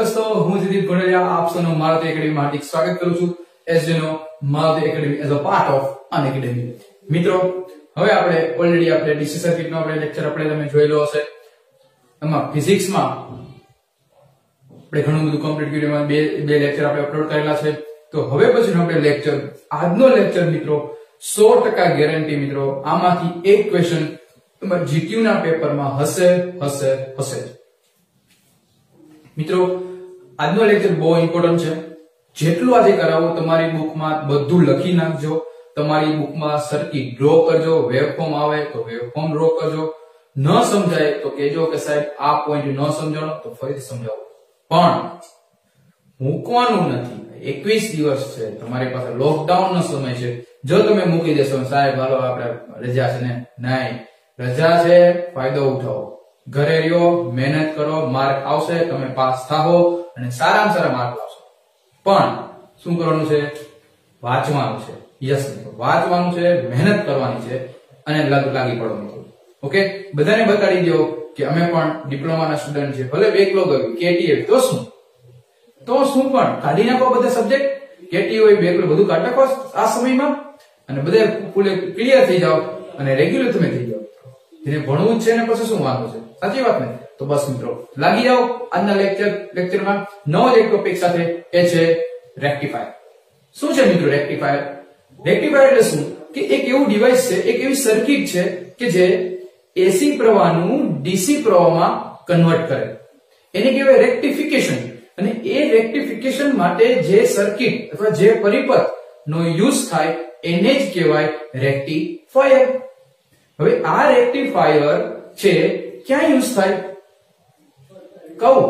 દોસ્તો, હું જીદીપ ગોંડલિયા આપ સૌનું મારુતિ એકેડમીમાં હાર્દિક સ્વાગત કરું છું. એસજેનો Maruti academy as a part of Unacademy. મિત્રો, હવે આપણે ઓલરેડી આપણે ડીસી સર્કિટનો આપણે લેક્ચર આપણે તમે જોયેલો હશે. એમાં ફિઝિક્સમાં આપણે ઘણું બધું કમ્પ્લીટ કર્યું. એમાં બે લેક્ચર આપણે અપલોડ કરેલા છે. તો હવે પછીનો આપણે લેક્ચર, આજનો લેક્ચર મિત્રો 100% ગેરંટી મિત્રો, આમાંથી એક ક્વેશ્ચન તમારા જીક્યુ ના પેપરમાં હશે. મિત્રો, આજનો લેક્ચર બહુ ઇમ્પોર્ટન્ટ છે. જેટલું આજે કરાવો તમારી બુકમાં બધું લખી નાખજો. તમારી બુકમાં સર્કિટ ડ્રો કરજો. વેવફોર્મ આવે તો વેવફોર્મ ડ્રો કરજો. ન સમજાય તો કહેજો કે સાહેબ આ પોઈન્ટ ન સમજાણો તો ફરીથી સમજાવો. પણ મૂકવાનું નથી. 21 દિવસ છે તમારી પાસે, લોકડાઉન નો સમય છે. જો તમે મૂકી દેશો સાહેબ હાલો આપણે રજા છે ને, નહીં, રજા છે, ફાયદો ઉઠાવો. ઘરે રહ્યો, મહેનત કરો, માર્ક આવશે, તમે પાસ થાઓ અને સારામાં સારા માર્ક લાવશો. પણ શું કરવાનું છે? વાંચવાનું છે. યસ મિત્રો, વાંચવાનું છે, મહેનત કરવાની છે અને લાગી પડવાનું. ઓકે, બધાને બતાડી દો કે અમે પણ ડિપ્લોમાના સ્ટુડન્ટ છે. ભલે બેકલોગ આવ્યું, કેટીએ તો શું પણ કાઢી નાખો બધા સબ્જેક્ટ. કેટી હોય, બેકલોગ બધું કાઢી નાખો આ સમયમાં અને બધે ફૂલે ક્લિયર થઈ જાઓ અને રેગ્યુલર તમે થઈ જાઓ. જેને ભણવું છે ને પછી શું વાંધો છે? સાચી વાત ને? તો બસ મિત્રો લાગી જાઓ આજના લેક્ચરમાં નવો જ એક ટોપિક સાથે, એ છે રેક્ટિફાયર. શું છે મિત્રો રેક્ટિફાયર? રેક્ટિફાયર એટલે શું કે એક એવું ડિવાઇસ છે, એક એવી સર્કિટ છે કે જે એસી પ્રવાહનું ડીસી પ્રવાહમાં કન્વર્ટ કરે. એને કહેવાય રેક્ટિફિકેશન. અને એ રેક્ટિફિકેશન માટે જે સર્કિટ અથવા જે પરિપથ નો યુઝ થાય એને જ કહેવાય રેક્ટિફાયર. હવે આ રેક્ટિફાયર છે ક્યાં યુઝ થાય કહું?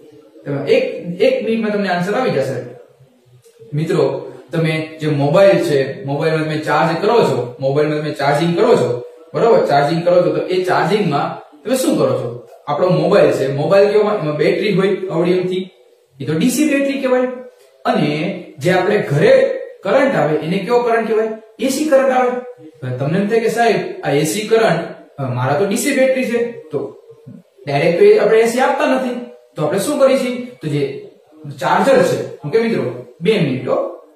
એક મિનિટમાં તમને આન્સર આવી જશે. મિત્રો, તમે જે મોબાઈલ છે, મોબાઈલમાં તમે ચાર્જ કરો છો, મોબાઈલમાં તમે ચાર્જિંગ કરો છો, બરોબર? ચાર્જિંગ કરો છો તો એ ચાર્જિંગમાં તમે શું કરો છો? આપણો મોબાઈલ છે, મોબાઈલ કેવો, એમાં બેટરી હોય અવડિયમથી, એ તો ડીસી બેટરી કહેવાય. અને જે આપણે ઘરે કરંટ આવે એને કેવો કરંટ કહેવાય? એસી કરંટ આવે. તમને એમ થાય કે સાહેબ આ એસી કરંટ, મારા તો ડીસી બેટરી છે, તો ડાયરેક્ટ આપણે એસી આપતા નથી, તો આપણે શું કરીશું? તો જે ચાર્જર છે, ઓકે મિત્રો 2 મિનિટો.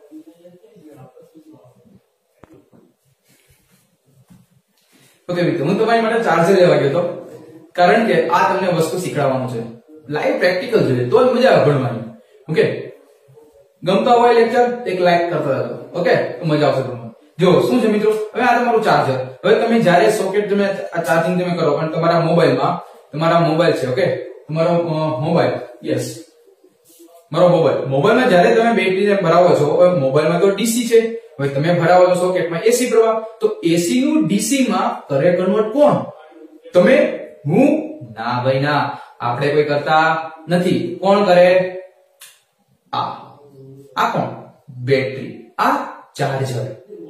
ઓકે મિત્રો, હું તમારી માટે ચાર્જર લેવા ગયો હતો, કારણ કે આ તમને વસ્તુ શીખવાડવાનું છે. લાઈવ પ્રેક્ટિકલ જોઈએ તો જ મજા આવે ભણવાની. ઓકે, ગમતા હોય લેક્ચર એક લાઈક કરતા હતો. ઓકે, તો મજા આવશે તમને. જો શું છે મિત્રો, હવે આ તમારું ચાર્જર. હવે તમે જ્યારે સોકેટ તમે આ ચાર્જિંગ તમે કરો અને તમારા મોબાઈલમાં, તમારા મોબાઈલ છે, ઓકે, તમારો મોબાઈલ, યસ, મારો મોબાઈલમાં જ્યારે તમે બેટરીને ભરાવો છો, હવે મોબાઈલમાં તો ડીસી છે, હવે તમે ભરાવો છો સોકેટમાં એસી પ્રવાહ, તો એસી નું ડીસી માં કરે કન્વર્ટ કોણ? તમે? હું? ના ભાઈ ના, આપણે કોઈ કરતા નથી. કોણ કરે? આ કોણ? બેટરી. આ ચાર્જર.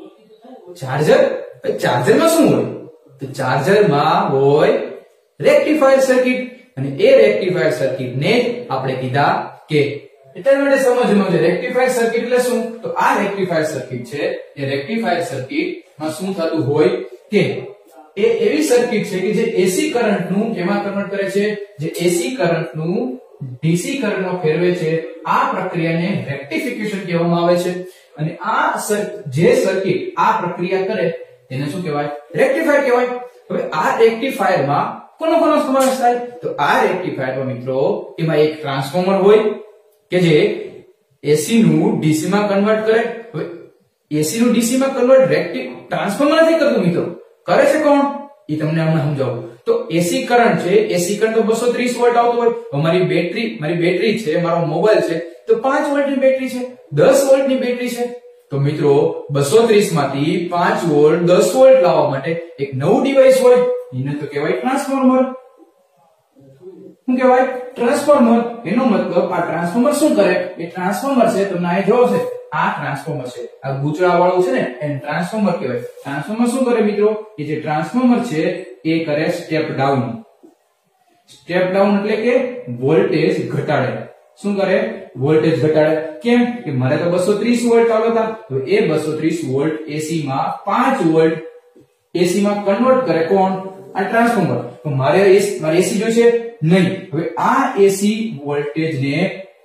ચાર્જરમાં શું હોય? તો ચાર્જરમાં હોય રેક્ટિફાયર સર્કિટ. અને એ રેક્ટિફાયર સર્કિટ ને આપણે કીધા કે એટલા માટે સમજવાનું છે રેક્ટિફાયર સર્કિટ એટલે શું. તો આ રેક્ટિફાયર સર્કિટ છે, એ રેક્ટિફાયર સર્કિટમાં શું થતું હોય કે એ એવી સર્કિટ છે કે જે એસી કરંટ નું કેમાં કન્વર્ટ કરે છે? જે એસી કરંટ નું ડીસી કરંટમાં ફેરવે છે. આ પ્રક્રિયાને રેક્ટિફિકેશન કહેવામાં આવે છે. અને આ જે સર્કિટ આ પ્રક્રિયા કરે તેને શું કહેવાય? રેક્ટિફાયર કહેવાય. હવે આ રેક્ટિફાયરમાં કોનો સમાવેશ થાય? તો આ રેક્ટિફાયરમાં મિત્રો એમાં એક ટ્રાન્સફોર્મર હોય કે જે એસી નું ડીસી માં કન્વર્ટ કરે. હવે એસી નું ડીસી માં કન્વર્ટ ટ્રાન્સફોર્મર નથી કરતું મિત્રો, કરે છે કોણ? એ તમને હમણાં સમજાવું. તો એસી કરંટ છે, એસી કરંટ તો 230 વોલ્ટ આવતો હોય. મારી બેટરી છે, મારો મોબાઈલ છે, તો 5 વોલ્ટની બેટરી છે, 10 વોલ્ટની બેટરી છે. તો મિત્રો 230 માંથી 5 વોલ્ટ 10 વોલ્ટ લાવવા માટે એક નવું ડિવાઇસ હોય, એને તો કહેવાય ટ્રાન્સફોર્મર. શું કહેવાય? ટ્રાન્સફોર્મર. એનો મતલબ આ ટ્રાન્સફોર્મર શું કરે? એ ટ્રાન્સફોર્મર છે, તમને અહીં જોવો છે, આ ટ્રાન્સફોર્મર છે, આ ગૂંચળા વાળું છે ને, એને ટ્રાન્સફોર્મર કહેવાય. ટ્રાન્સફોર્મર શું કરે મિત્રો? એ જે ટ્રાન્સફોર્મર છે એ કરે સ્ટેપ ડાઉન. સ્ટેપ ડાઉન એટલે કે વોલ્ટેજ ઘટાડે. શું કરે? વોલ્ટેજ ઘટાડે. કેમ? કે મારે તો 230 વોલ્ટ ચાલુ હતા, તો એ 230 વોલ્ટ એસી માં 5 વોલ્ટ એસી માં કન્વર્ટ કરે કોણ? આ ટ્રાન્સફોર્મર. તો મારે એસી જોઈશે નહીં. હવે આ એસી વોલ્ટેજ ને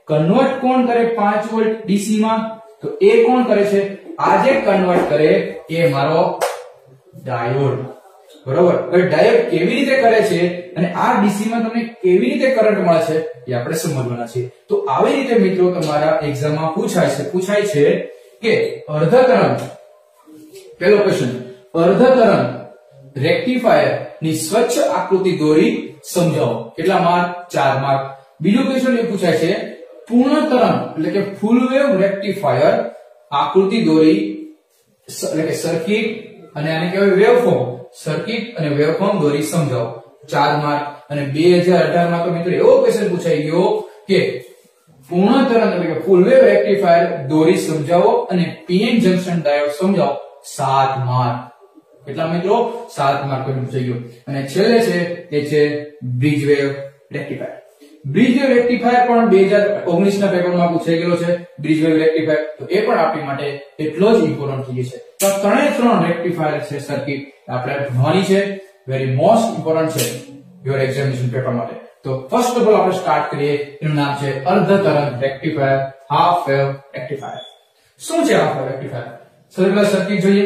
કન્વર્ટ કોણ કરે 5 વોલ્ટ ડીસી માં? તો એ કોણ કરે છે? આ જે કન્વર્ટ કરે એ મારો ડાયોડ, બરોબર. હવે ડાયોડ કેવી રીતે કરે છે અને આ ડીસી માં તમને કેવી રીતે કરંટ મળે છે એ આપણે સમજવાના છે. તો આવી રીતે મિત્રો તમારા એક્ઝામમાં પૂછાય છે કે અર્ધ તરંગ, પહેલો ક્વેશ્ચન, અર્ધ તરંગ રેક્ટિફાયર ની સ્વચ્છ આકૃતિ દોરી સમજાવો. કેટલા માર્ક? 4 માર્ક. બીજો ક્વેશ્ચન એ પૂછાય છે પૂર્ણ તરંગ એટલે કે ફૂલ વેવ રેક્ટિફાયર આકૃતિ દોરી એટલે કે સર્કિટ અને આને કહેવાય વેવફોર્મ, સર્કિટ અને વેવફોર્મ દોરી સમજાવો. 4 માર્ક. અને 2018 માં તો મિત્રો એવો ક્વેશ્ચન પૂછાઈ ગયો કે પૂર્ણ તરંગ એટલે કે ફૂલ વેવ રેક્ટિફાયર દોરી સમજાવો અને પીએન જંકશન ડાયોડ સમજાવો. 7 માર્ક. કેટલા મિત્રો? 7 માર્ક પૂછાઈ ગયો. અને છેલ્લે છે તે છે bridge wave rectifier. Bridge wave rectifier પણ 2019 ના પેપરમાં પૂછાઈ ગયો છે. બ્રિજ વેવ રેક્ટિફાયર તો એ પણ આપણી માટે એટલો જ ઇમ્પોર્ટન્ટ થઈ છે. તો ત્રણ રેક્ટિફાયર છે સર્કિટ આપણે ભણવાની છે, વેરી મોસ્ટ ઇમ્પોર્ટન્ટ છે યોર એક્ઝામિનેશન પેપર માટે. તો ફર્સ્ટ ઓફ ઓલ આપણે સ્ટાર્ટ કરીએ. એનું નામ છે અર્ધ તરંગ રેક્ટિફાયર, હાફ વેવ રેક્ટિફાયર. શું છે હાફ વેવ રેક્ટિફાયર? સૌથી સર્કિટ જોઈએ.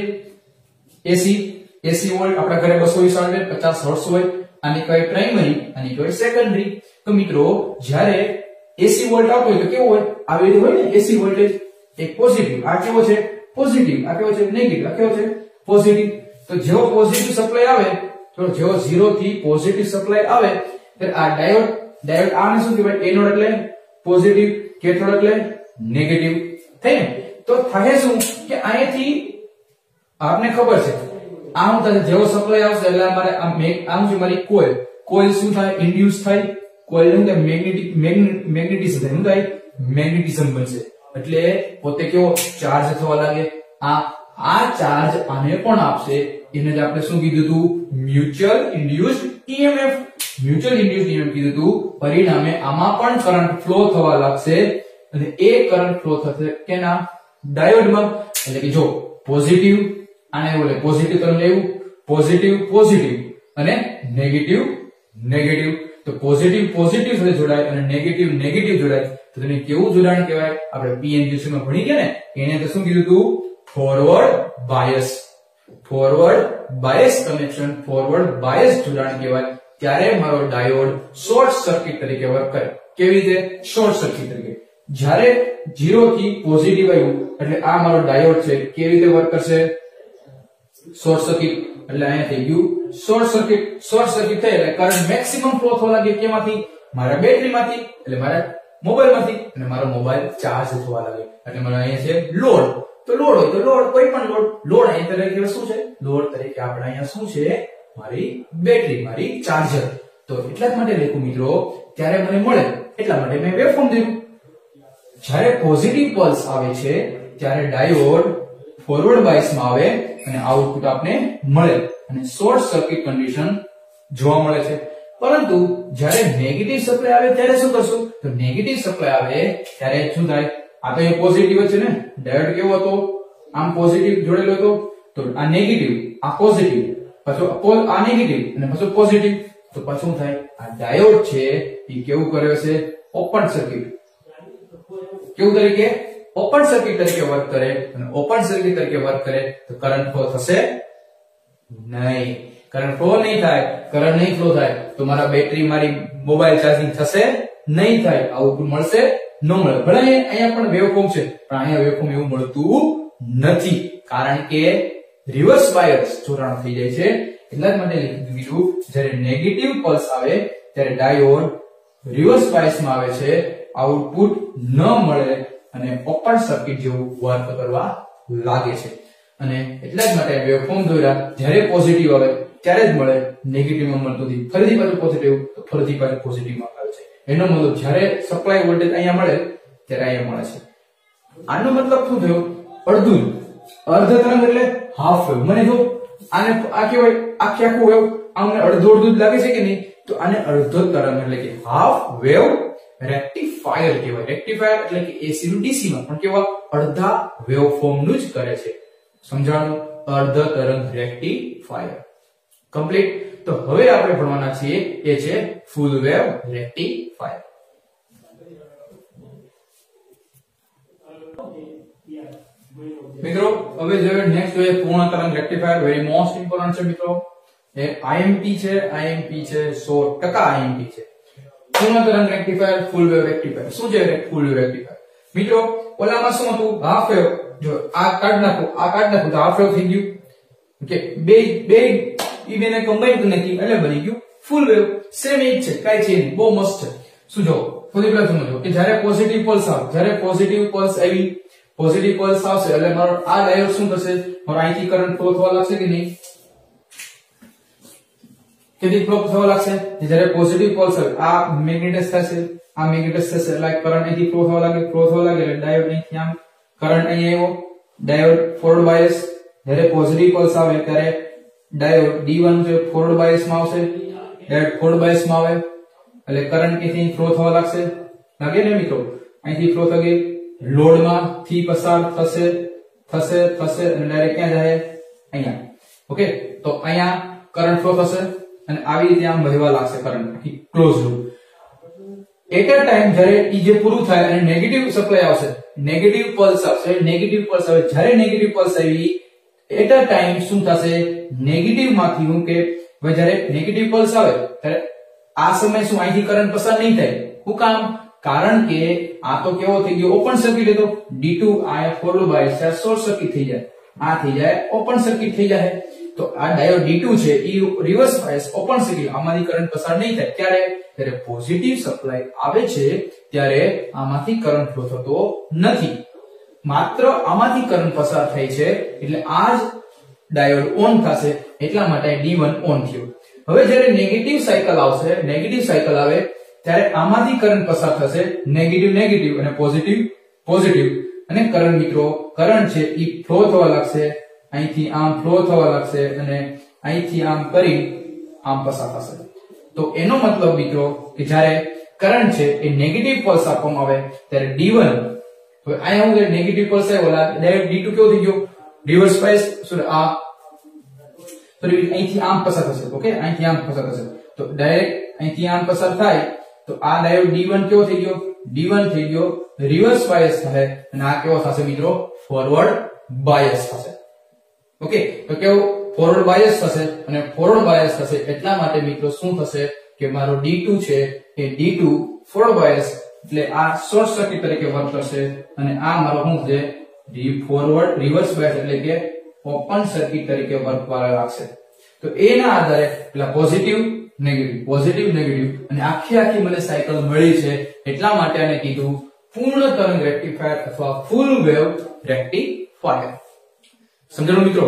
એસી વોલ્ટ આપણા ઘરે 220 50 હર્ટ્ઝ હોય. આની કહેવાય પ્રાઇમરી, આની કહેવાય સેકન્ડરી. તો મિત્રો જ્યારે એસી વોલ્ટ આવતો હોય તો કેવો હોય? આવી રીતે હોય ને એસી વોલ્ટેજ, એક પોઝિટિવ, આ કેવો છે? પોઝિટિવ. આ કેવો છે? નેગેટિવ. આ કેવો છે? પોઝિટિવ. તો જેવો પોઝિટિવ સપ્લાય આવે, તો જેવો 0 થી પોઝિટિવ સપ્લાય આવે ત્યારે આ ડાયોડ આને શું કહેવાય? એનોડ એટલે પોઝિટિવ, કેથોડ એટલે નેગેટિવ. થઈ ને? તો થાય શું કે અહીંથી આપને ખબર છે આમ થાય, જેવો સપ્લાય આવશે એટલે અમારે આમ છે મારી કોઇલ શું થાય? ઇન્ડ્યુસ થાય. કોઇલ નું મેગ્નેટિઝમ થાય, મેગ્નેટિઝમ બનશે એટલે પોતે કેવો ચાર્જ થવા લાગે. આ ચાર્જ આને પણ આપશે. એને જ આપણે શું કીધું હતું? Mutual induced EMF. Mutual induced EMF કીધું હતું. પરિણામે આમાં પણ કરંટ ફ્લો થવા લાગશે અને એ કરંટ ફ્લો થશે કેના? ડાયોડમાં. એટલે કે જો પોઝિટિવ, આને બોલે પોઝિટિવ તરફ લેવું, પોઝિટિવ અને નેગેટિવ. તો પોઝિટિવ સાથે જોડાય અને નેગેટિવ જોડાય તો તેને કેવું જોડાણ કહેવાય? આપણે પીએન જંકશન માં ભણી ગયા ને, એને તો શું કીધું હતું? Forward bias connection, forward bias જોડાણ કહેવાય. ત્યારે મારો ડાયોડ શોર્ટ સર્કિટ તરીકે વર્ક કરે. કેવી રીતે? શોર્ટ સર્કિટ તરીકે. જ્યારે 0 થી પોઝિટિવ આવ્યું એટલે આ મારો ડાયોડ છે, કેવી રીતે વર્ક કરશે? Short circuit. એટલે અહીંયા થઈ ગયું શોર્ટ સર્કિટ થાય એટલે કરંટ મેક્સિમમ ફ્લો થવા લાગે. કેમાંથી? મારા બેટરીમાંથી, એટલે મારા મોબાઈલમાંથી, અને મારો મોબાઈલ ચાર્જ થવા લાગે. એટલે મારા અહીંયા છે લોડ. તો લોડ હોય તો લોડ, કોઈ પણ લોડ અહીંયા તરીકે શું છે? લોડ તરીકે આપણે અહીંયા શું છે? મારી બેટરી, મારી ચાર્જર. તો એટલા જ માટે લખ્યું મિત્રો, ત્યારે મને મળે એટલા માટે મેં વેવફોર્મ દીધું. જ્યારે પોઝિટિવ પલ્સ આવે છે ત્યારે ડાયોડ ફોરવર્ડ બાયસ માં આવે અને આઉટપુટ આપને મળે અને શોર્ટ સર્કિટ કન્ડિશન જોવા મળે છે. પરંતુ જ્યારે નેગેટિવ સપ્લાય આવે ત્યારે શું કરશું? તો નેગેટિવ સપ્લાય આવે ત્યારે શું થાય? આ તો એ પોઝિટિવ છે ને, ડાયોડ કેવો હતો? આમ પોઝિટિવ જોડેલો હતો. તો આ નેગેટિવ, આ પોઝિટિવ, પછી આ નેગેટિવ અને પછી પોઝિટિવ. તો પછી શું થાય? આ ડાયોડ છે એ કેવું કરે છે? Open circuit. કેવું તરીકે? ઓપન સર્કિટ તરીકે વર્ક કરે. અને ઓપન સર્કિટ તરીકે વર્ક કરે તો કરંટ ફ્લો થશે નહીં. કરંટ ફ્લો નહીં થાય તો મારા બેટરી, મારી મોબાઈલ ચાર્જિંગ થશે નહીં થાય. આઉટપુટ મળશે ન મળે. ભલે અહીંયા પણ વેવફોર્મ છે પણ અહીંયા વેવફોર્મ એવું મળતું નથી, કારણ કે રિવર્સ બાયસ જોડાણ થઈ જાય છે. એટલા જ માટે લીધું જ્યારે નેગેટિવ પલ્સ આવે ત્યારે ડાયોડ રિવર્સ બાયસમાં આવે છે, આઉટપુટ ન મળે અને ઓપન સર્કિટ જેવું વર્ક કરવા લાગે છે. અને એટલા જ માટે વેવફોર્મ દોર્યા જ્યારે પોઝિટિવ આવે ત્યારે જ મળે, નેગેટિવ માં મળતું નથી. ફરીથી પાછું પોઝિટિવ તો ફરીથી પાછું પોઝિટિવ માં આવે છે. એનો મતલબ જ્યારે સપ્લાય વોલ્ટેજ અહીંયા મળે ત્યારે અહીંયા મળે છે. આનો મતલબ શું થયો? અડધું. અર્ધ તરંગ એટલે હાફ વેવ. મને જો આને આ કહેવાય આખું વેવ, આમને અડધું જ લાગે છે કે નહીં? તો આને અડધો તરંગ એટલે કે હાફ વેવ રેક્ટિફાયર કહેવાય. રેક્ટિફાયર એટલે કે એસી નું ડીસી માં પણ કેવા? અડધા વેવફોર્મ નું જ કરે છે. સમજાણું? અર્ધ તરંગ રેક્ટિફાયર કમ્પ્લીટ. તો હવે આપણે ભણવાના છીએ એ છે ફૂલ વેવ રેક્ટિફાયર. હવે જોઈએ નેક્સ્ટ જોઈએ પૂર્ણ તરંગ રેક્ટિફાયર, વેરી મોસ્ટ ઇમ્પોર્ટન્ટ છે મિત્રો. એ આઈએમપી છે 100% આઈએમપી છે. પૂર્ણ તરંગ રેક્ટિફાયર, ફૂલ વેવ રેક્ટિફાયર. શું છે ફૂલ વેવ રેક્ટિફાયર મિત્રો? ઓલામાં શું હતું? Half wave. જો આ કાઢ નાખો તો હાફ વેવ થઈ ગયું. ઓકે, બે બેને કમ્બાઈન કરી નાખી એટલે બની ગયું ફૂલ વેવ. સેમ એ જ છે, કાઈ છે નહીં, બહુ મસ્ત છે. શું જો થોડી પહેલા સમજો કે જ્યારે પોઝિટિવ પલ્સ આવે, જ્યારે પોઝિટિવ પલ્સ આવી, પોઝિટિવ પલ્સ આવશે એટલે મારો આ ડાયોડ શું થશે? મારો અહીંથી કરંટ ફ્લો થવા લાગશે કે નહીં? કેવી ફ્લો થવા લાગશે? જ્યારે પોઝિટિવ પલ્સ આવે આ મેગ્નેટાઇઝ થશે, આ મેગ્નેટાઇઝ થશે એટલે કરંટ અહીંથી ફ્લો થવા લાગે એટલે ડાયોડ અહીંથી આમ કરંટ અહીં આવ્યો, ડાયોડ ફોરવર્ડ બાયસ. જ્યારે પોઝિટિવ પલ્સ આવે ત્યારે ડાયોડ D1 જે ફોરવર્ડ બાયસ માં આવશે, ડાયોડ ફોરવર્ડ બાયસ માં આવે એટલે કરંટ અહીંથી ફ્લો થવા લાગશે. લાગે ને મિત્રો? અહીંથી ફ્લો થગે લોડ માંથી પસાર થશે અને ડાયરેક્ટ ક્યાં જાય? અહીંયા. ઓકે, તો અહીંયા કરંટ ફ્લો થશે અને આવી રીતે આમ વહેવા લાગશે current close loop. At a time જ્યારે ઈ જે પૂરું થાય અને નેગેટિવ સપ્લાય આવશે, નેગેટિવ પલ્સ આવશે, જ્યારે નેગેટિવ પલ્સ આવી એટ અ ટાઈમ શું થશે? નેગેટિવ માંથી હું કે હવે જ્યારે નેગેટિવ પલ્સ આવે ત્યારે આ સમય શું અહીંથી કરંટ પસાર નહીં થાય. શું કામ? કારણ કે આ તો કેવો થઈ ગયો? Open circuit. હતો D2 આ ફોરવર્ડ બાયસ શોર્ટ સર્કિટ થઈ જાય, આ થઈ જાય ઓપન સર્કિટ થઈ જાય. તો આ ડાયોડ D2 છે ઈ રિવર્સ બાયસ ઓપન સર્કિટ, આમાંથી કરંટ પસાર નહીં થાય. ત્યારે પોઝિટિવ સપ્લાય આવે છે ત્યારે આમાંથી કરંટ ફ્લો થતો નથી, માત્ર આમાંથી કરંટ પસાર થાય છે. એટલે આ જ ડાયોડ ઓન થશે, એટલા માટે D1 ઓન થયો. હવે જ્યારે નેગેટિવ સાયકલ આવશે, નેગેટિવ સાયકલ આવે ત્યારે આમાંથી કરંટ પસાર થશે, નેગેટિવ અને પોઝિટિવ અને કરંટ મિત્રો, કરંટ છે ઈ ફ્લો થવા લાગશે, અહીંથી આમ ફ્લો થવા લાગશે અને અહીંથી આમ કરી આમ પસાર થશે. તો એનો મતલબ મિત્રો કે જ્યારે કરંટ છે એ નેગેટિવ પલ્સ આપવામાં આવે ત્યારે D1, હવે અહીંયા હું નેગેટિવ પલ્સ આવ્યો ડાયરેક્ટ D2 કેવો થઈ ગયો? Reverse bias. આ અહીંથી આમ પસાર થશે. ઓકે, અહીંથી આમ પસાર થશે તો ડાયરેક્ટ અહીંથી આમ પસાર થાય તો આ ડાયોડ D1 કેવો થઈ ગયો? D1 થઈ ગયો રિવર્સ બાયસ થશે અને આ કેવો થશે મિત્રો? ફોરવર્ડ બાયસ થશે. ઓકે, તો કેવો? ફોરવર્ડ બાયસ થશે અને ફોરવર્ડ બાયસ થશે એટલા માટે મિત્રો શું થશે કે મારો D2 છે એ D2 ફોરવર્ડ બાયસ એટલે આ શોર્ટ સર્કિટ તરીકે વર્ક કરશે અને આ મારો શું છે? ફોરવર્ડ રિવર્સ બાયસ એટલે કે ઓપન સર્કિટ તરીકે વર્ક કરવા લાગશે. તો એના આધારે પેલા પોઝિટિવ નેગેટિવ અને આખી મને સાયકલ મળી છે એટલા માટે આને કીધું પૂર્ણ તરંગ રેક્ટિફાયર અથવા ફૂલ વેવ રેક્ટિફાયર. સમજાણું મિત્રો?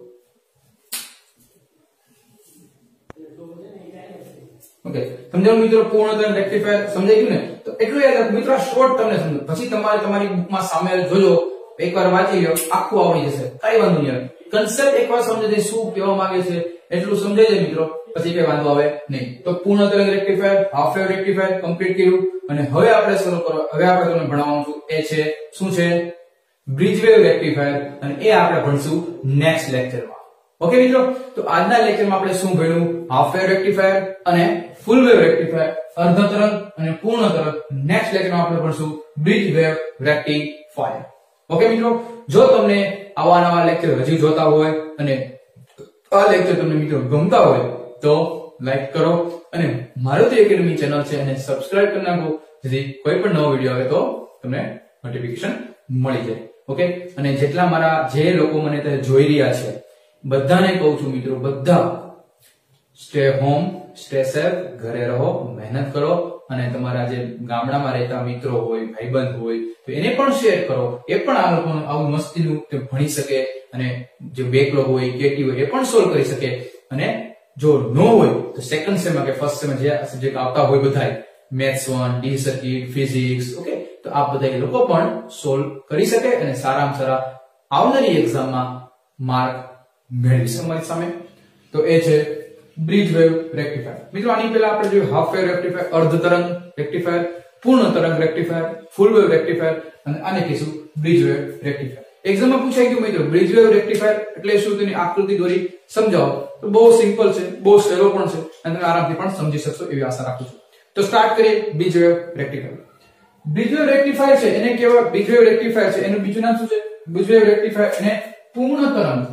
ઓકે, સમજાણું મિત્રો? પૂર્ણ તરંગ રેક્ટિફાયર સમજાઈ ગયું ને? તો એટલું યાદ મિત્રો, શોર્ટ તમને સમજો, પછી તમારે તમારી બુકમાં સામે જોજો, એકવાર વાંચી લો, આખું આવડી જશે, કઈ વાંધો નહીં આવે. કન્સેપ્ટ એકવાર સમજી જાય શું કહેવા માંગે છે એટલું સમજાઈ જાય મિત્રો, પછી કઈ વાંધો આવે નહીં. તો પૂર્ણ તરંગ rectifier, half wave rectifier complete કર્યું અને હવે આપણે શરૂ કરો. હવે આપણે તમને ભણાવવાનું છું એ છે શું છે? બ્રિજ વેવ રેક્ટિફાયર અને એ આપણે ભણશું નેક્સ્ટ લેક્ચરમાં. ઓકે મિત્રો, તો આજના લેક્ચરમાં આપણે શું ભણ્યું? હાફ વેવ રેક્ટિફાયર અને ફૂલ વેવ રેક્ટિફાયર, અર્ધ તરંગ અને પૂર્ણ તરંગ. નેક્સ્ટ લેક્ચરમાં આપણે ભણશું બ્રિજ વેવ રેક્ટિફાયર. ઓકે મિત્રો, જો તમને આવા નવા લેક્ચર હજી જોતા હોય અને આ લેક્ચર તમને મિત્રો ગમતા હોય તો લાઈક કરો અને મારુતિ એકેડમી ચેનલ છે એને સબસ્ક્રાઇબ કરી નાખો, જેથી કોઈ પણ નવો વિડિયો આવે તો તમને નોટિફિકેશન મળી જાય. ઓકે, અને જેટલા મારા જે લોકો મને જોઈ રહ્યા છે બધાને કહું છું મિત્રો, બધા સ્ટે હોમ, સ્ટે સેફ, ઘરે રહો, મહેનત કરો અને તમારા જે ગામડામાં રહેતા મિત્રો હોય, ભાઈબંધ હોય તો એને પણ શેર કરો, એ પણ આ લોકોનું આવું મસ્તીનું ભણી શકે અને જે બેકલોગ હોય, કેટી હોય એ પણ સોલ્વ કરી શકે. અને જો નો હોય તો સેકન્ડ સેમમાં કે ફર્સ્ટ સેમમાં જે સબ્જેક્ટ આવતા હોય બધા, maths 1, D circuit, physics, okay, તો આ બધા લોકો પણ સોલ્વ કરી શકે અને સારામાં સારા આવનારી એક્ઝામમાં માર્ક મેળવી શકે. તમારી સામે તો એ છે બ્રિજ વેવ રેક્ટિફાયર. મિત્રો આની પહેલા આપણે જોયું હાફ વેવ રેક્ટિફાયર, અર્ધ તરંગ રેક્ટિફાયર, પૂર્ણ તરંગ રેક્ટિફાયર, ફૂલ વેવ રેક્ટિફાયર અને આને કહીશું બ્રિજ વેવ રેક્ટિફાયર. એક્ઝામમાં પૂછાઈ ગયું મિત્રો બ્રિજ વેવ રેક્ટિફાયર એટલે શું, તેની આકૃતિ દોરી સમજાવો. તો બહુ સિમ્પલ છે, બહુ સહેલો પણ છે અને તમે આરામથી પણ સમજી શકશો એવી આશા રાખું છું. તો સ્ટાર્ટ કરીએ bridge wave rectifier. Bridge wave rectifier છે એને કેવા બ્રિજ વેવ રેક્ટિફાયર છે, એનું બીજું નામ શું છે? બ્રિજ વેવ રેક્ટિફાયર એને પૂર્ણ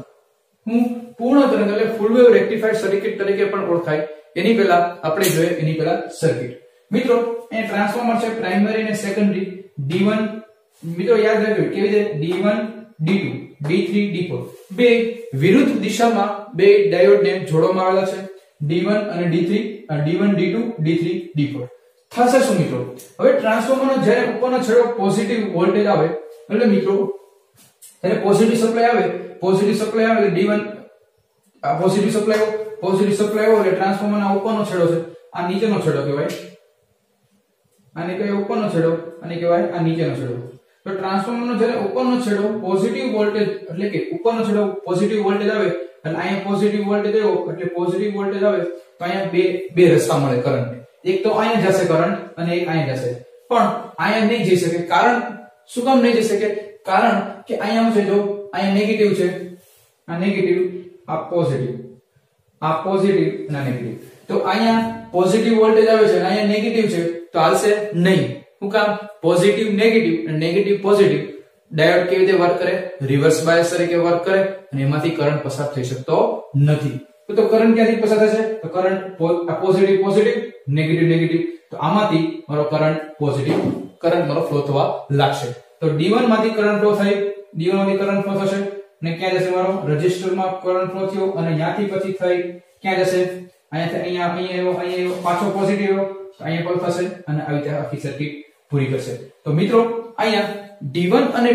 તરંગ એટલે ફૂલ વેવ રેક્ટિફાઈડ સર્કિટ તરીકે પણ ઓળખાય. એની પહેલા આપણે જોઈએ એની પહેલા સર્કિટ. મિત્રો એ ટ્રાન્સફોર્મર છે પ્રાઇમરી અને સેકન્ડરી D1. મિત્રો યાદ રાખજો કેવી રીતે D1 D2 D3 D4 બે વિરુદ્ધ દિશામાં બે ડાયોડ ને જોડવામાં આવેલા છે. D1 અને D3 D1 D2 D3 D4 થશે શું મિત્રો? હવે ટ્રાન્સફોર્મરનો જ્યારે ઉપરનો છેડો પોઝિટિવ વોલ્ટેજ આવે એટલે મિત્રો ત્યારે પોઝિટિવ સપ્લાય આવે એટલે D1 આ પોઝિટિવ સપ્લાય એટલે ટ્રાન્સફોર્મરના ઉપરનો છેડો છે આ નીચેનો છેડો કહેવાય. આને કહેવાય ઉપરનો છેડો અને કહેવાય આ નીચેનો છેડો. તો ટ્રાન્સફોર્મરનો જ્યારે ઉપરનો છેડો પોઝિટિવ વોલ્ટેજ એટલે કે ઉપરનો છેડો પોઝિટિવ વોલ્ટેજ આવે અને અહીંયા પોઝિટિવ વોલ્ટેજ આવ્યો એટલે પોઝિટિવ વોલ્ટેજ આવે તો અહીંયા બે રસ્તા મળે કરંટ. એક તો અહીંયા જશે કરંટ અને એક અહીંયા જશે. પણ અહીંયા નહીં જઈ શકે. કારણ શું કામ નહીં જઈ શકે? કારણ કે અહીંયા શું છે, જો અહીંયા નેગેટિવ છે, આ નેગેટિવ, આ પોઝિટિવ અને આ નેગેટિવ. તો અહીંયા પોઝિટિવ વોલ્ટેજ આવે છે અને અહીંયા નેગેટિવ છે તો હાલશે નહીં. શું કામ? પોઝિટિવ નેગેટિવ અને નેગેટિવ પોઝિટિવ. ડાયોડ કેવી રીતે વર્ક કરે? રિવર્સ બાયસ તરીકે વર્ક કરે અને એમાંથી કરંટ પસાર થઈ શકતો નથી. તો કરંટ ક્યાંથી પસાર થશે? તો કરંટ પોઝિટિવ નેગેટિવ. તો આમાંથી મારો કરંટ પોઝિટિવ કરંટ મારો ફ્લો થવા લાગશે. તો D1 માંથી કરંટ ફ્લો થઈ, D1 માંથી કરંટ ફ્લો થશે અને ક્યાં જશે? મારો રજિસ્ટરમાં કરંટ ફ્લો થયો અને ત્યાંથી પછી થઈ ક્યાં જશે? અહીંયા પાછો પોઝિટિવ અહીંયા પર થશે અને આવી રીતે આખી સર્કિટ પૂરી કરશે. તો મિત્રો અહીંયા D1 અને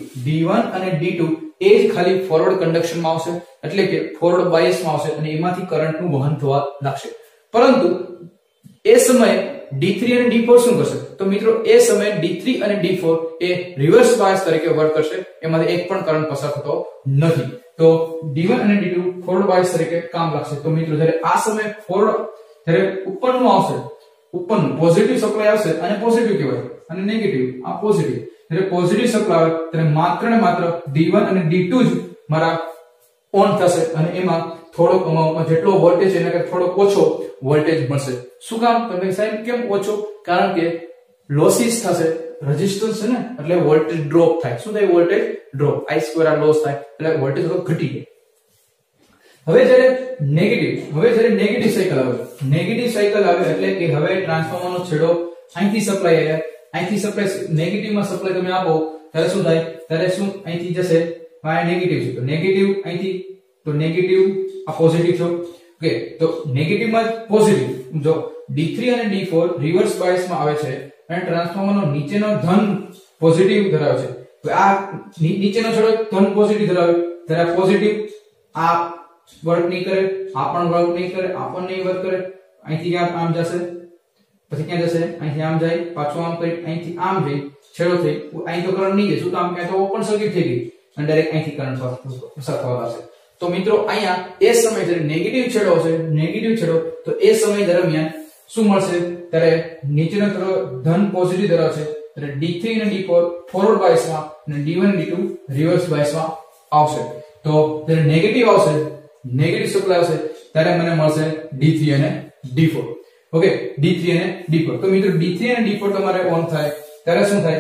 D2 એ જ ખાલી ફોરવર્ડ કન્ડક્શન માં આવશે એટલે કે ફોરવર્ડ બાયસ માં આવશે અને એમાંથી કરંટ નું વહન થવા લાગશે. પરંતુ એ સમયે D3 અને D4 શું કરશે? તો મિત્રો એ સમયે D3 અને D4 એ રિવર્સ બાયસ તરીકે વર્ક કરશે. એમાંથી એક પણ કરંટ પસાર થતો નથી. તો D1 અને D2 ફોરવર્ડ બાયસ તરીકે કામ લાગશે. તો મિત્રો જ્યારે આ સમયે જ્યારે ઉપરનું આવશે, ઉપરનું પોઝિટિવ સપ્લાય આવશે અને પોઝિટિવ કહેવાય અને નેગેટિવ આ પોઝિટિવ. જ્યારે પોઝિટિવ સપ્લાય આવે ત્યારે માત્ર ને માત્ર D1 અને D2 જ મારા ઓન થશે અને એમાં થોડોક જેટલો વોલ્ટેજ છે એના કરતા થોડો ઓછો વોલ્ટેજ મળશે. શું કામ? તમે સાહેબ કેમ ઓછો? કારણ કે લોસીસ થશે, રેઝિસ્ટન્સ છે ને એટલે વોલ્ટેજ ડ્રોપ થાય. શું થાય? વોલ્ટેજ ડ્રોપ, I2 આ લોસ થાય એટલે વોલ્ટેજ થોડો ઘટી જાય. હવે જ્યારે નેગેટિવ સાયકલ આવે એટલે કે હવે ટ્રાન્સફોર્મરનો છેડો અહીંથી સપ્લાય નેગેટિવમાં સપ્લાય તમે આપો ત્યારે શું થાય? ત્યારે શું અહીંથી જશે? આ નેગેટિવ છે તો નેગેટિવ અહીંથી, તો નેગેટિવ આ પોઝિટિવ થયો. ઓકે, તો નેગેટિવમાં પોઝિટિવ. જો D3 અને D4 રિવર્સ બાયસમાં આવે છે અને ટ્રાન્સફોર્મરનો નીચેનો ધન પોઝિટિવ ધરાવે છે. તો આ નીચેનો છેડો ધન પોઝિટિવ ધરાવે ત્યારે પોઝિટિવ આ વર્ક નહીં કરે, આ પણ વર્ક નહીં કરે, આ પણ નહીં વર્ક કરે. અહીંથી આમ જશે, પછી ક્યાં જશે? અહીંથી આમ જાય, પાછું આમ કરી, અહીંથી આમ જઈ, છેડો થઈ. અહીં તો કરંટ નહીં જાય. શું કામ? કે તો ઓપન સર્કિટ થઈ ગઈ અને ડાયરેક્ટ અહીંથી કરંટ પસાર થવા લાગશે. તો મિત્રો અહીંયા એ સમય જ્યારે નેગેટિવ છેડો તો એ સમય દરમિયાન શું મળશે? ત્યારે નીચેનો છેડો ધન પોઝિટિવ ધરાવશે એટલે D3 અને D4 ફોરવર્ડ બાયસમાં અને D1 અને D2 રિવર્સ બાયસમાં આવશે. તો જ્યારે નેગેટિવ સપ્લાય આવશે ત્યારે મને મળશે D3 અને D4. ઓકે, D3 અને D4. તો મિત્રો D3 અને D4 તમારે ઓન થાય ત્યારે શું થાય?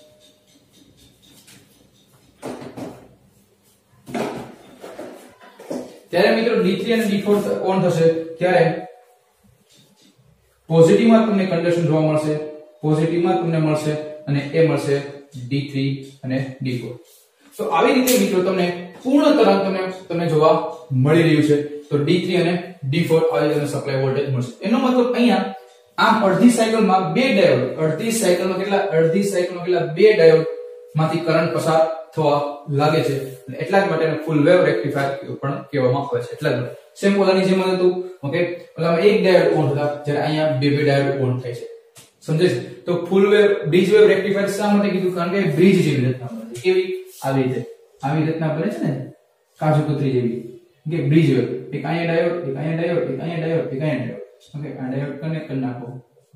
ત્યારે મિત્રો D3 અને D4 ઓન થશે ત્યારે પોઝિટિવમાં તમને કન્ડક્શન જોવા મળશે, પોઝિટિવમાં તમને મળશે અને એ મળશે D3 અને D4. તો આવી રીતે મિત્રો તમને પૂર્ણ તરંગ તમને જોવા મળી રહ્યું છે. તો D3 અને D4 આવી રીતે સપ્લાય વોલ્ટેજ મળશે. એનો મતલબ અહીંયા આમ અડધી સાયકલમાં બે ડાયોડ, અડધી સાયકલમાં કેટલા બે ડાયોડ માંથી કરંટ પસાર થવા લાગે છે અને એટલા જ માટે ફૂલ વેવ રેક્ટિફાયર પણ કહેવામાં આવે છે. એટલા જ માટે સેમ ઓલાની જેમ હતું. ઓકે, ઓલામાં એક ડાયોડ ઓન હતા જ્યારે અહીંયા બે ડાયોડ ઓન થાય છે. સમજે છે? તો full wave bridge wave rectifier શા માટે કીધું? કારણ કે બ્રિજ જેવી રચના બને છે. કેવી? આવી રચના બને છે ને, કાજુ કતરી જેવી. કે બ્રિજ વેવ, એક અહીંયા ડાયોડ, એક અહીંયા ડાયોડ, એક અહીંયા ડાયોડ, એક અહીંયા ડાયોડ. ઓકે, આ ડાયોડ કનેક્ટ કરી નાખો.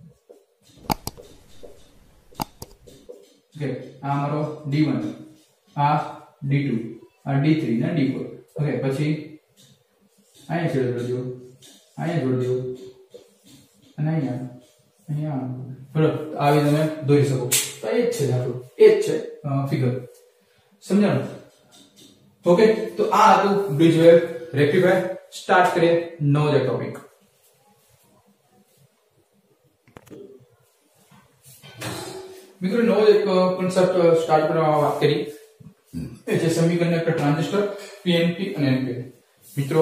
ઓકે, આ મારો D1, આ D2, આ D3 ને D4. ઓકે, પછી અહીંયા છેડો જોડજો, અહીંયા જોડજો અને અહીંયા બરાબર આવી તમે દોરી શકો. તો એ જ છે આપણું, એ જ છે ફિગર. સમજાણું? ઓકે, તો આ હતું બ્રિજ વેવ રેક્ટિફાયર. સ્ટાર્ટ કરીએ નવો જે ટોપિક. મિત્રો નવો એક કોન્સેપ્ટ સ્ટાર્ટ કરવા વાત કરી એ છે સેમિકન્ડક્ટર ટ્રાન્ઝિસ્ટર પીએનપી અને એનપીએન. મિત્રો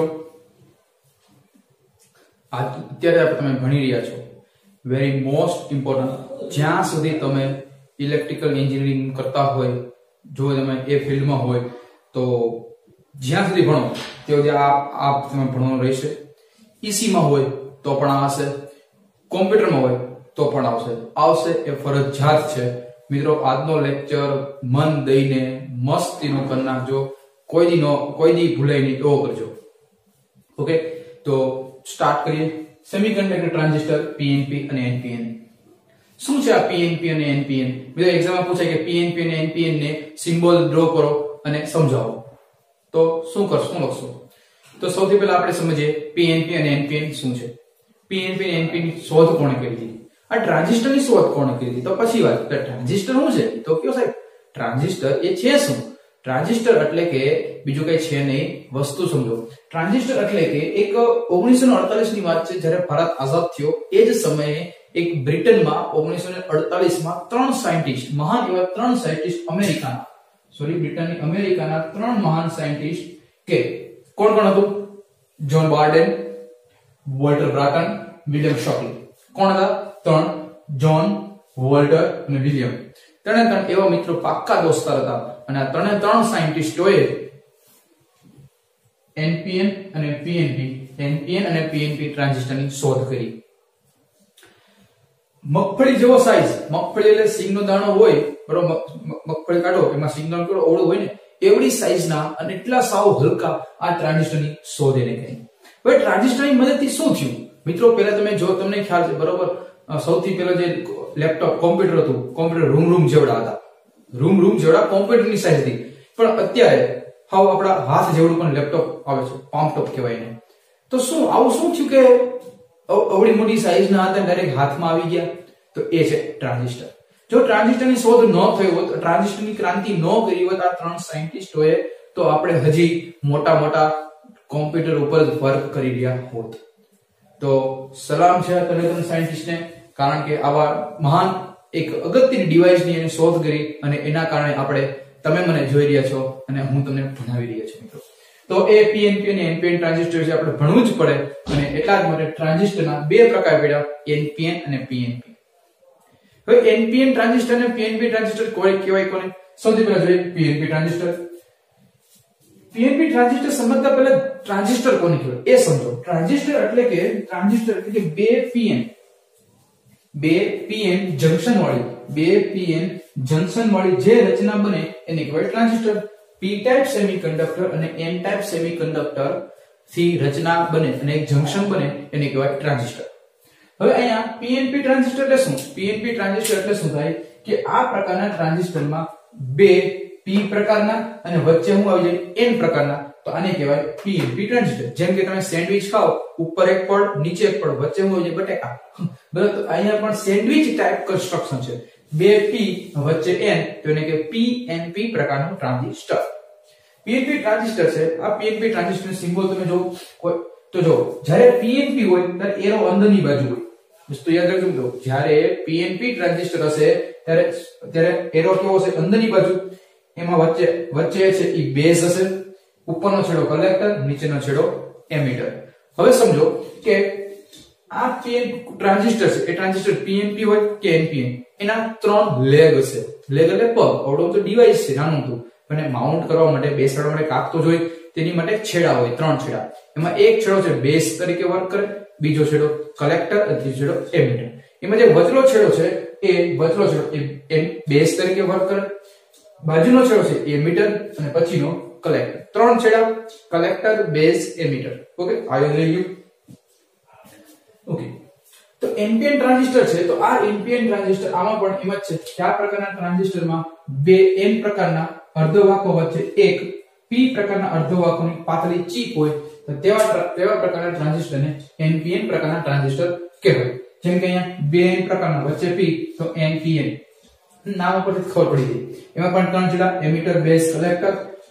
અત્યારે તમે ભણી રહ્યા છો વેરી મોસ્ટ ઇમ્પોર્ટન્ટ. જ્યાં સુધી તમે ઇલેક્ટ્રિકલ એન્જિનિયરિંગ કરતા હોય, જો તમે એ ફિલ્ડમાં હોય તો જ્યાં સુધી ભણો ત્યાં સુધી આ તમે ભણવાનું રહેશે. ઈસી માં હોય તો પણ આવશે, કોમ્પ્યુટરમાં હોય તો પણ આવશે એ ફરજિયાત છે. મિત્રો આજનો લેક્ચર મન દઈને મસ્તીનો કરી નાખજો, કોઈ દી ભૂલાય નહીં એવો કરજો. ઓકે, તો સ્ટાર્ટ કરીએ. સેમિકન્ડક્ટર ટ્રાન્ઝિસ્ટર પીએનપી અને એનપીએન. શું છે આ પીએનપી અને એનપીએન? મિત્રો એક્ઝામમાં પૂછાય કે પીએનપી અને એનપીએન ને સિમ્બોલ ડ્રો કરો અને સમજાવો, તો શું લખશો? તો સૌથી પહેલા આપણે સમજીએ પીએનપી અને એનપીએન શું છે. પીએનપી અને એનપીએન ની શોધ કોણે કરી હતી? આ ટ્રાન્ઝિસ્ટર ની શોધ કોણે કરી હતી? તો પછી વાત. ટ્રાન્ઝિસ્ટર શું છે? તો કયો સાહેબ ટ્રાન્ઝિસ્ટર એ છે શું? ટ્રાન્ઝિસ્ટર એટલે કે બીજું કઈ છે નહીં, વસ્તુ સમજો. ટ્રાન્ઝિસ્ટર એટલે કે એક 1948 ની વાત છે, જ્યારે ભારત આઝાદ થયો એ જ સમયે એક બ્રિટનમાં 1948 માં ત્રણ સાયન્ટિસ્ટ, મહાન એવા ત્રણ સાયન્ટિસ્ટ અમેરિકાના ત્રણ મહાન સાયન્ટિસ્ટ કે કોણ હતું? John Bardeen, Walter Brattain, William Shockley. કોણ હતા? ત્રણ, જ્હોન, વોલ્ટર અને વિલિયમ. ત્રણે એવા મિત્રો પાક્કા દોસ્તાર હતા અને આ ત્રણે ત્રણ સાયન્ટિસ્ટોએ એનપીએન અને પીએનપી ટ્રાન્ઝિસ્ટરની શોધ કરી. મગફળી જેવો સાઈઝ, મગફળી એટલે સિંગનો દાણો હોય બરોબર, મગફળી કાઢો એમાં સિંગનો દાણો ઓળો હોય ને એવડી સાઈઝના અને એટલા સાવ હલકા આ ટ્રાન્ઝિસ્ટરની શોધ એને કરી. હવે ટ્રાન્ઝિસ્ટરની મદદથી શું થયું? મિત્રો પહેલા તમને ખ્યાલ છે બરોબર, સૌથી પહેલા જે લેપટોપ કોમ્પ્યુટર હતું, કોમ્પ્યુટર રૂમ જેવડા હતા, રૂમ જેવડા કોમ્પ્યુટરની સાઈઝ હતી. પણ અત્યારે હાવ આપણા હાથ જેવડું પણ લેપટોપ આવે છે, પામ ટોપ કહેવાય ને. તો આવું શું થયું કે અવળી મોટી સાઈઝના હતા ડાયરેક્ટ હાથમાં આવી ગયા? તો એ છે ટ્રાન્ઝિસ્ટર. જો ટ્રાન્ઝિસ્ટરની શોધ ન થઈ હોત, ટ્રાન્ઝિસ્ટરની ક્રાંતિ ન કરી હોત આ ત્રણ સાયન્ટિસ્ટોએ, તો આપણે હજી મોટા કોમ્પ્યુટર ઉપર જ વર્ક કરી રહ્યા હોત. તો સલામ છે આ ત્રણ સાયન્ટિસ્ટને, કારણ કે આવા મહાન એક અગત્યની ડિવાઇસની એને શોધ કરી અને એના કારણે તમે મને જોઈ રહ્યા છો અને હું તમને ભણાવી રહ્યા છું મિત્રો. તો એ પીએનપી અને એનપીએન ટ્રાન્ઝિસ્ટર છે, આપણે ભણવું જ પડે અને એટલા જ માટે ટ્રાન્ઝિસ્ટરના બે પ્રકાર પડ્યા, એનપીએન અને પીએનપી. હવે એનપીએન ટ્રાન્ઝિસ્ટર અને પીએનપી ટ્રાન્ઝિસ્ટર કહેવાય કોને? સૌથી પહેલા જોઈએ પીએનપી ટ્રાન્ઝિસ્ટર. પીએનપી ટ્રાન્ઝિસ્ટર સમજતા પહેલા ટ્રાન્ઝિસ્ટર કોને કહેવાય એ સમજો. ટ્રાન્ઝિસ્ટર એટલે કે બે પીએન જંકશન વાળી જે રચના બને એને કહેવાય ટ્રાન્ઝિસ્ટર. પી ટાઈપ સેમિકન્ડક્ટર અને એન ટાઈપ સેમિકન્ડક્ટર થી રચના બને અને એક જંકશન બને એને કહેવાય ટ્રાન્ઝિસ્ટર. હવે અહીંયા પીએનપી ટ્રાન્ઝિસ્ટર એટલે શું? પીએનપી ટ્રાન્ઝિસ્ટર એટલે શું થાય કે આ પ્રકારના ટ્રાન્ઝિસ્ટરમાં બે પી પ્રકારના અને વચ્ચે હું આવી જાય એન પ્રકારના, તો આને કહેવાય પીએનપી ટ્રાન્ઝિસ્ટર. જેમ કે તમે સેન્ડવિચ ખાઓ, ઉપર એક પડ નીચે એક પડ, વચ્ચે હું આવી જાય બટેકા, બરાબર? તો અહીંયા પણ સેન્ડવિચ ટાઈપ કન્સ્ટ્રક્શન છે, બે પી વચ્ચે એન, તો એને કે પીએનપી પ્રકારનું ટ્રાન્ઝિસ્ટર. પીએનપી ટ્રાન્ઝિસ્ટર છે. આ પીએનપી ટ્રાન્ઝિસ્ટર સિમ્બોલ તમે જો તો જો જ્યારે પીએનપી હોય ત્યારે એરો અંદરની બાજુ હોય. વસ્તુ યાદ રાખજો, જ્યારે પીએનપી ટ્રાન્ઝિસ્ટર હશે ત્યારે એરો કેવો હશે? અંદરની બાજુ. એમાં વચ્ચે છે એ બેઝ હશે, ઉપરનો છેડો કલેક્ટર, નીચેનો છેડો એમિટર. હવે સમજો કે આ ટ્રાન્ઝિસ્ટર છે, એ ટ્રાન્ઝિસ્ટર પીએનપી હોય કે એનપીએન, એના ત્રણ લેગ હશે. લેગ એટલે પગ, આવડો તો ડિવાઇસ છે નાનું હતું, અને માઉન્ટ કરવા માટે, બેસાડવા માટે કાપ તો જોઈએ, તેની માટે છેડા હોય, ત્રણ છેડા. એમાં એક છેડો છે બેઝ તરીકે વર્ક કરે, બીજો છેડો કલેક્ટર અને ત્રીજો છેડો એમિટર. એમાં જે વચલો છેડો છે એ બેઝ તરીકે વર્ક કરે, બાજુનો છેડો છે એમિટર અને પછીનો કલેક્ટર. ત્રણ છેડા કલેક્ટર, બેઝ, એમિટર. ઓકે, આ યાદ રહી ગયું. ઓકે, તો એનપીએન ટ્રાન્ઝિસ્ટર છે, તો આ એનપીએન ટ્રાન્ઝિસ્ટર આમાં પણ એમ જ છે કે આ પ્રકારના ટ્રાન્ઝિસ્ટરમાં બે એન પ્રકારના અર્ધવાહકો વચ્ચે એક પી પ્રકારના અર્ધવાહકોની પાતળી ચીપ હોય, તો તેવા પ્રકારના ટ્રાન્ઝિસ્ટરને એનપીએન પ્રકારના ટ્રાન્ઝિસ્ટર કહેવાય. જેમ કે અહીંયા બે એન પ્રકારના વચ્ચે પી, તો એનપીએન નામ પરથી ખબર પડી ગઈ. એમાં પણ ત્રણ છેડા એમિટર, બેઝ, કલેક્ટર.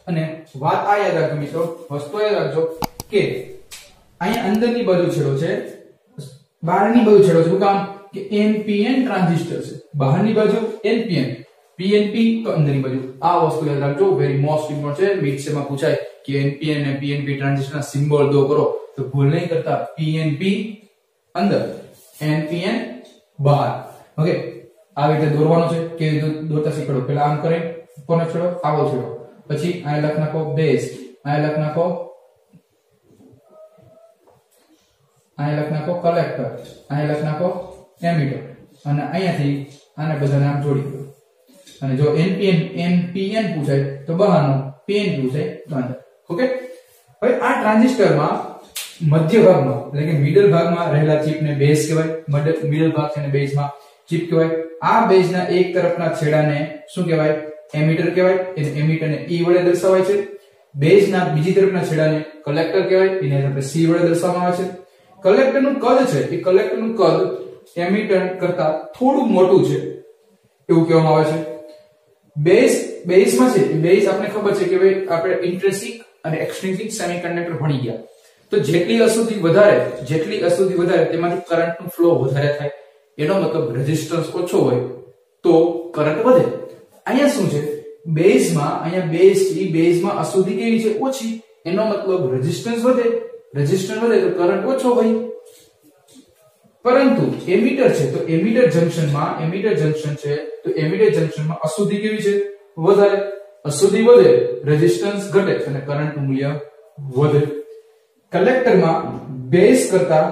અને વાત આ યાદ રાખજો મિત્રો, વસ્તુ યાદ રાખજો કે અહીંયા અંદરની બાજુ છેડો છે, બહારની બાજુ છેડો છે. શું કામ? કે NPN ટ્રાન્ઝિસ્ટર છે, બહારની બાજુ NPN, PNP તો અંદરની બાજુ. આ વસ્તુ યાદ રાખજો, વેરી મોસ્ટ ઇમ્પોર્ટન્ટ છે. મિડ સેમાં પૂછાય કે NPN અને PNP ટ્રાન્ઝિસ્ટરના સિમ્બોલ દો કરો, તો ભૂલ નહીં કરતા. PNP અંદર, NPN બહાર. ઓકે, આવી રીતે દોરવાનો છે. કેવી રીતે દોરતા શીખડો. પહેલા આમ કરે, કોનો છેડો? આવો છેડો. પછી અહીંયા લખ નાખો બેઝ, અહીંયા લખ નાખો, અહીંયા લખ નાખો કલેક્ટર, અહીંયા લખ નાખો એમીટર, અને અહીંયાથી આને બધાને આમ જોડી દો. અને જો NPN પૂછાય તો બહારનો, PNP પૂછાય તો અંદર. ઓકે, હવે આ ટ્રાન્ઝિસ્ટરમાં મધ્ય ભાગમાં એટલે કે મિડલ ભાગમાં રહેલા ચિપને બેઝ કહેવાય. મિડલ ભાગ છે ને બેઝમાં ચિપ કહેવાય. આ બેઝના એક તરફના છેડાને શું કહેવાય? એમીટર કહેવાય. એને એમીટરને E વડે દર્શાવાય છે. બેઝના બીજી તરફના છેડાને કલેક્ટર કહેવાય. એને આપણે C વડે દર્શાવવામાં આવે છે. કલેક્ટરનું કદ છે, એ કલેક્ટરનું કદ એમીટર કરતા થોડું મોટું છે એવું કહેવામાં આવે છે. બેઝમાં છે, બેઝ આપણે ખબર છે કે ભાઈ આપણે ઇન્ટ્રિન્સિક અને એક્સટ્રિન્સિક સેમીકન્ડક્ટર ભણી ગયા. તો જેટલી અશુદ્ધિ વધારે તેમાંથી કરંટનું ફ્લો વધારે થાય. એનો મતલબ રેઝિસ્ટન્સ ઓછો હોય તો કરંટ વધે. અહીંયા શું છે? અહીંયા બેઝમાં અશુદ્ધિ કેવી છે? ઓછી. એનો મતલબ રેઝિસ્ટન્સ વધે તો કરંટ ઓછો હોય. પરંતુ એમીટર છે, તો એમીટર જંક્શનમાં અશુદ્ધિ કેવી છે? વધારે. અશુદ્ધિ વધે, રેઝિસ્ટન્સ ઘટે અને કરંટનું મૂલ્ય વધે. કલેક્ટરમાં બેઝ કરતા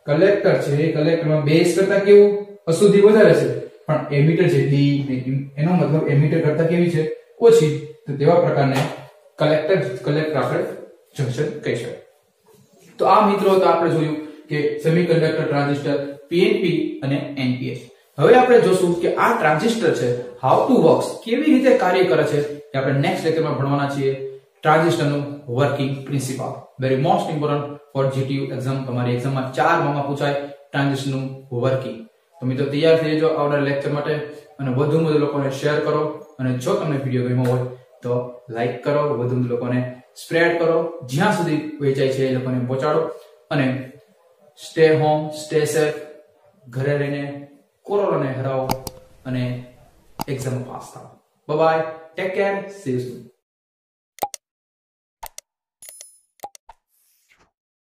કેવું? અશુદ્ધિ વધારે છે, પણ એમીટર જેટલી, એનો મતલબ એમીટર કરતા કેવી છે? ઓછી. તો તેવા પ્રકારને કલેક્ટર આપણે જંક્શન કહી શકાય. તો આ મિત્રો તો આપણે જોયું કે સેમીકન્ડક્ટર ટ્રાન્ઝિસ્ટર, PNP અને NPN. હવે આપણે જોશું કે આ ટ્રાન્ઝિસ્ટર છે હાઉ ટુ વર્ક્સ, કેવી રીતે કાર્ય કરે છે, એ આપણે નેક્સ્ટ લેક્ચરમાં ભણવાના છીએ. ટ્રાન્ઝિસ્ટરનું working principle, very most important for GTU exam. તમારી એક્ઝામમાં 4 માં પૂછાય ટ્રાન્ઝિસ્ટરનું વર્કિંગ. તો મિત્રો તૈયાર થઈ જાઓ આવનારા લેક્ચર માટે, અને વધુ લોકોને શેર કરો, અને જો તમને વિડીયો ગમ્યો હોય તો લાઈક કરો, વધુ લોકોને સ્પ્રેડ કરો, જ્યાં સુધી વેચાય છે એ લોકોને પહોંચાડો. અને સ્ટે હોમ, સ્ટે સેફ, ઘરે રહીને કોરોનાને હરાવો અને એક્ઝામ પાસ થાઓ. Bye bye, take care, see you soon.